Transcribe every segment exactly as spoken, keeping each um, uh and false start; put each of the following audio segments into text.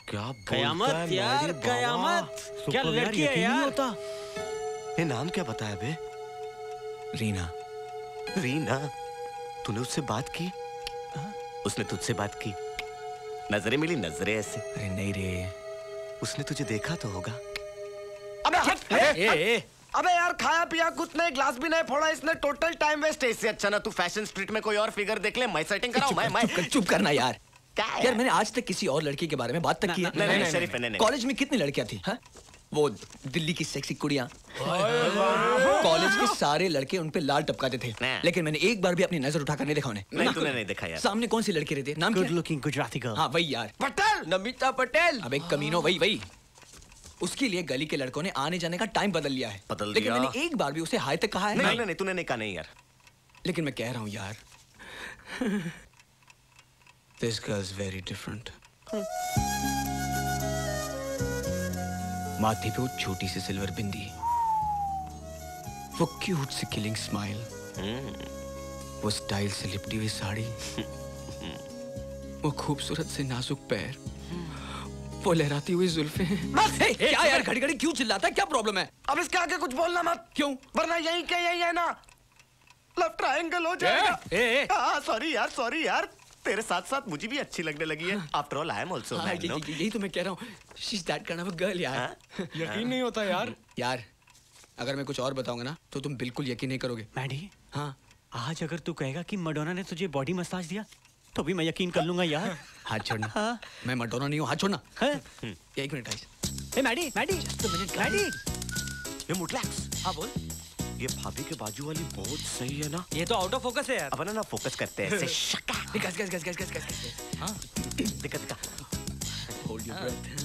क्या बोलता कयामत है यार, कयामत। क्या लड़की है यार। होता। ये नाम क्या बताया बे? रीना। रीना? तूने उससे बात की? आ? उसने तुझसे बात की? नजरें मिली, नजरें ऐसे? अरे नहीं रे। उसने तुझे देखा तो होगा। अबे हट! ए, ए, ए। अबे यार, खाया पिया कुछ नहीं, ग्लास भी नहीं फोड़ा, इसने टोटल टाइम वेस्ट है। इससे अच्छा ना तू फैशन स्ट्रीट में कोई और फिगर देख ले, मैं सेटिंग कराऊं। मैं मैं चुप कर, चुप करना यार। क्या यार, यार मैंने आज तक किसी और लड़की के बारे में बात तक की है? नहीं नहीं शरीफ नहीं नहीं। कॉलेज में कितनी लड़कियां थी? हाँ? वो दिल्ली की सेक्सी कुड़ियां। कॉलेज के सारे लड़के उन पे लाल टपकाते थे, लेकिन मैंने एक बार भी अपनी नजर उठाकर नहीं देखा उन्हें। नहीं तूने नहीं देखा यार। सामने कौन सी लड़की रहती है? नाम क्या? Good looking Gujarati girl. हाँ वही यार, पटेल, नमिता पटेल। अब एक कमीनो, वही वही। उसके लिए गली के लड़कों ने आने जाने का टाइम बदल लिया है। बदल लेकिन दिया। मैंने एक बार भी उसे हाय तक कहा है? नहीं नहीं नहीं तूने नहीं कहा नहीं यार। लेकिन मैं कह रहा हूँ यार, this girl is very different. माथे पे वो छोटी सी सिल्वर बिंदी, वो क्यूट सी किलिंग स्माइल, वो स्टाइल से लिपटी हुई साड़ी, वो खूबसूरत से नाजुक पैर, वो लहराती हुई जुल्फें। बस! hey, क्या यार, घड़ी घड़ी क्यों चिल्लाता है? क्या प्रॉब्लम है? अब इसके आगे कुछ बोलना मत। क्यों? वरना यही के यही है ना, लव ट्रायंगल हो जाएगा। ए, ए, ए। हाँ सॉरी यार, सॉरी यार, तेरे साथ साथ मुझे भी अच्छी लगने लगी है। After all I am also हाँ, मैन, ये- नो? ये- यही तो मैं कह रहा हूँ, she is that kind of a girl यार। यकीन नहीं होता यार। यार अगर मैं कुछ और बताऊंगा ना तो तुम बिल्कुल यकीन नहीं करोगे। मैडी, हाँ, आज अगर तू कहेगा कि मडोना ने तुझे बॉडी मसाज दिया तो भी मैं यकीन कर लूंगा यार। हाथ छोड़ना। हाँ। मैं मडोना नहीं हूँ, हाथ छोड़ना। हैं? एक मिनट गाइस। ए मैडी, मैडी, मैडी। ये मुटलैक्स। हाँ बोल। ये भाभी के बाजू वाली बहुत सही है ना? ये तो आउट ऑफ फोकस है यार। अब ना ना फोकस करते हैं ऐसे। शका। गस गस गस गस गस गस गस। हाँ। दिखा दिखा। Hold your breath.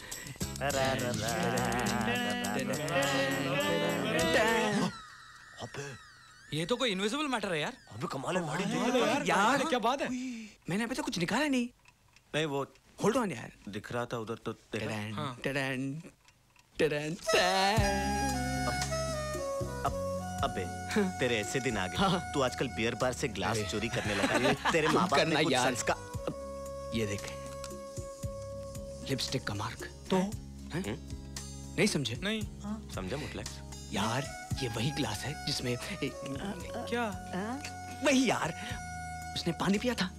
अबे ये तो कोई इनविजिबल मैटर है यार। अबे कमाल है गाड़ी। यार, यार क्या बात है? मैंने अभी तक कुछ निकाला नहीं। नहीं वो होल्ड ऑन यार। दिख रहा था उधर तो देखा। टडन टडन टडन टडन। अबे तेरे ऐसे दिन आ गए। हाँ। तू आजकल बियर बार से ग्लास चोरी करने लगा। तेरे चुप माँ बाप करना ने कुछ यार। संस्कार। ये देख, लिपस्टिक का मार्क। तो हैं? नहीं समझे? नहीं। समझा मुटलैक्स? यार ये वही ग्लास है जिसमें ए, क्या? वही यार, उसने पानी पिया था।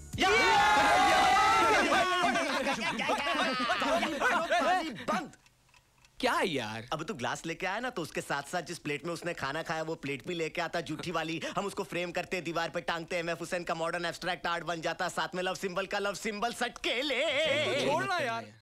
पानी बंद। क्या यार? अब तू ग्लास लेके आया ना तो उसके साथ साथ जिस प्लेट में उसने खाना खाया वो प्लेट भी लेके आता जूठी वाली। हम उसको फ्रेम करते, दीवार पे टांगते, एम एफ हुसैन का मॉडर्न एब्स्ट्रैक्ट आर्ट बन जाता, साथ में लव सिंबल का लव सिंबल सटके ले। छोड़ना यार।